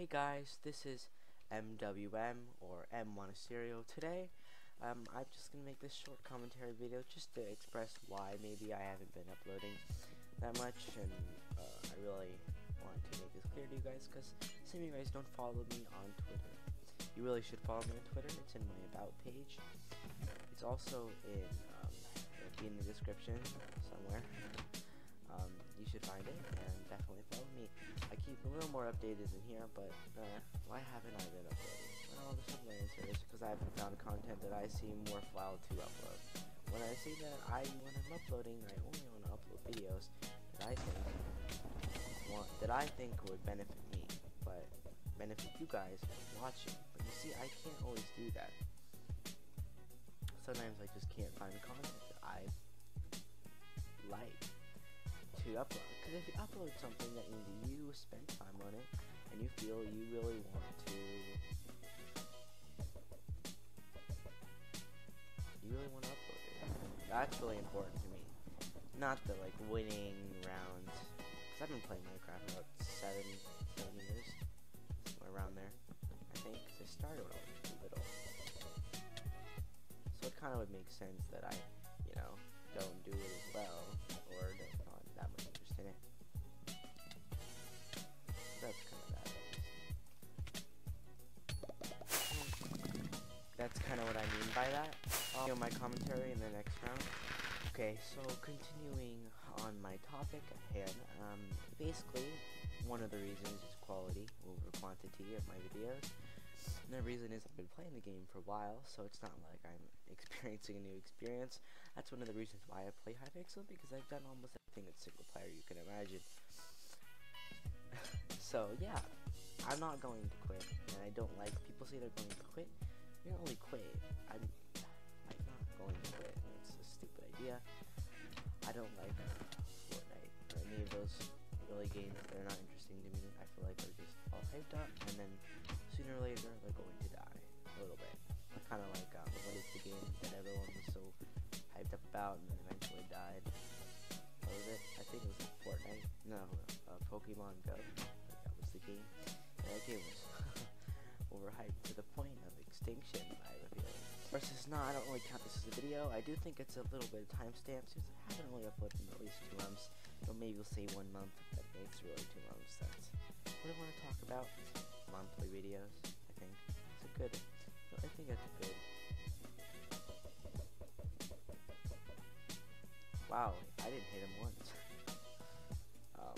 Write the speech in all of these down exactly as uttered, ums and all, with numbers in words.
Hey guys, this is M W M or M Monasterio. Today, um, I'm just gonna make this short commentary video just to express why maybe I haven't been uploading that much, and uh, I really want to make this clear to you guys because some of you guys don't follow me on Twitter. You really should follow me on Twitter. It's in my about page. It's also in um, it'll be in the description somewhere. Um, you should find it and definitely follow me. I keep a little more updated in here, but uh, why haven't I been uploading? Well, the simple answer is because I haven't found content that I see worthwhile to upload. When I say that I, when I'm uploading, I only want to upload videos that I think want, that I think would benefit me, but benefit you guys watching. But you see, I can't always do that. Sometimes I just can't find the content that I like to upload, because if you upload something that you, you spend time on it and you feel you really want to you really want to upload it, that's really important to me. Not the like winning rounds, because I've been playing Minecraft for about seven seven years, somewhere around there, I think, because I started when I was too little, so it kind of would make sense that I, you know, don't do it as well, or don't not that much interest in it. That's kind of that. That's kind of what I mean by that. I'll do my commentary in the next round. Okay, so continuing on my topic at hand, um, basically, one of the reasons is quality over quantity of my videos. And the reason is I've been playing the game for a while, so it's not like I'm experiencing a new experience. That's one of the reasons why I play Hypixel, because I've done almost everything that's single player you can imagine. So yeah, I'm not going to quit, and I don't like people say they're going to quit. You're not only quit. I'm I'm not going to quit. It's a stupid idea. I don't like Fortnite or any of those really games that are not interesting to me. I feel like they're just all hyped up, and then sooner or later they're going to die a little bit. Kind of like um, what is the game that everyone was so hyped up about and then eventually died? What was it? I think it was like Fortnite. No, uh, Pokemon Go. Like that was the game. And that game was overhyped to the point of extinction, I have a feeling. Of course, it's not. I don't really count this as a video. I do think it's a little bit of timestamp since I haven't really uploaded in at least two months. Or maybe we'll say one month. That makes really two months. That's what I want to talk about. Monthly videos. I think it's a good. I think that's good. Wow, I didn't hit him once. um,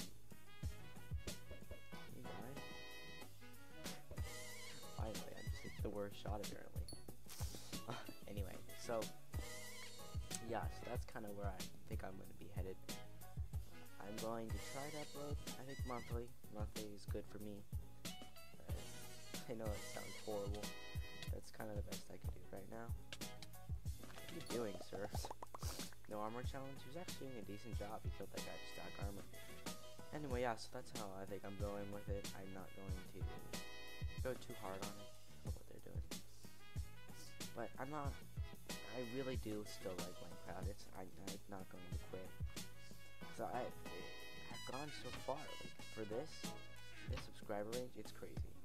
he died. Finally, I just hit the worst shot apparently. Uh, anyway, so yeah, so that's kind of where I think I'm going to be headed. I'm going to try to upload, I think monthly. Monthly is good for me. Uh, I know it sounds horrible. That's kind of the best I can do right now. What are you doing, sir? No armor challenge? He was actually doing a decent job. He killed that guy with stock armor. Anyway, yeah, so that's how I think I'm going with it. I'm not going to go too hard on it for what they're doing. But I'm not, I really do still like Minecraft. It's, I, I'm not going to quit. So I, I've gone so far. Like, for this, this subscriber range, it's crazy.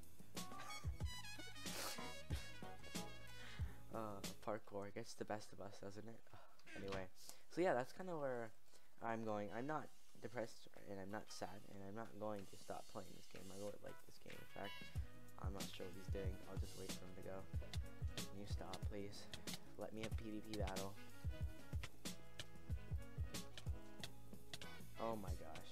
Uh, parkour gets the best of us, doesn't it? Uh, anyway, so yeah, that's kind of where I'm going. I'm not depressed, and I'm not sad, and I'm not going to stop playing this game. I really like this game. In fact, I'm not sure what he's doing. I'll just wait for him to go. Can you stop, please? Let me have PvP battle. Oh my gosh.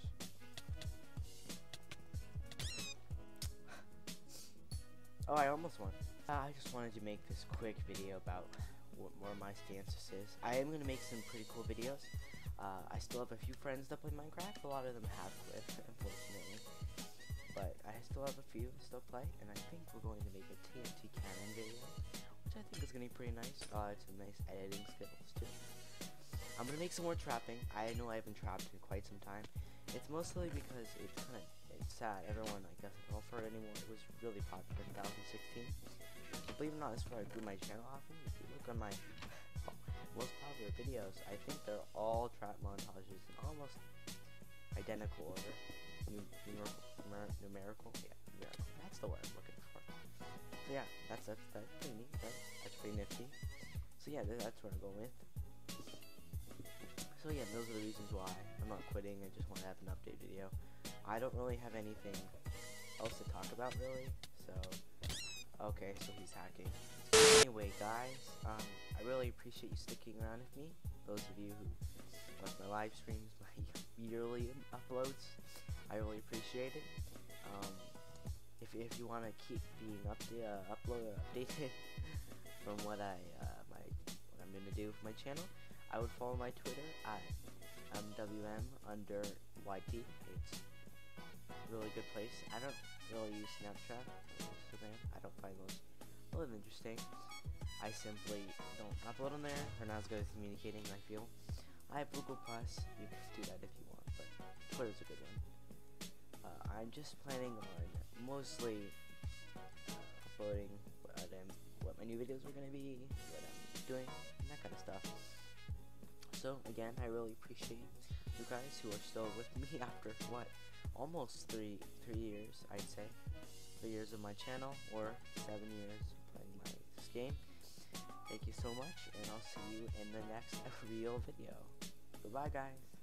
Oh, I almost won. Uh, I just wanted to make this quick video about what more my stances is. I am going to make some pretty cool videos. Uh, I still have a few friends that play Minecraft. A lot of them have quit, unfortunately. But I still have a few that still play, and I think we're going to make a T N T cannon video, which I think is going to be pretty nice. Uh, it's some nice editing skills, too. I'm going to make some more trapping. I know I haven't trapped in quite some time. It's mostly because it's kind of it's sad. Everyone like doesn't go for it anymore. It was really popular in two thousand sixteen. Believe it or not, that's where I grew my channel off of. If you look on my most popular videos, I think they're all trap montages in almost identical order. Num numerical, numer numerical, yeah, numerical. That's the word. that's that's pretty neat. That, that's pretty nifty. So yeah, th that's what I'm going with. So yeah, those are the reasons why I'm not quitting. I just want to have an update video. I don't really have anything else to talk about really. So okay, so he's hacking. Anyway, guys, um, I really appreciate you sticking around with me. Those of you who watch my live streams, my yearly uploads, I really appreciate it. Um, if if you want to keep being up to, uh, upload updated from what I uh, my what I'm gonna do for my channel, I would follow my Twitter at M W M under Y T. It's a really good place. I don't really use Snapchat or Instagram. I don't find those really interesting. I simply don't upload on there. They're not as good at communicating, I feel. I have Google Plus. You can do that if you want, but Twitter's a good one. Uh, I'm just planning on mostly uh, uploading what, I'm, what my new videos are going to be, what I'm doing, and that kind of stuff. So, again, I really appreciate you guys who are still with me after, what, almost three, three years, I'd say. Three years of my channel, or seven years playing my this game. Thank you so much, and I'll see you in the next real video. Goodbye, guys.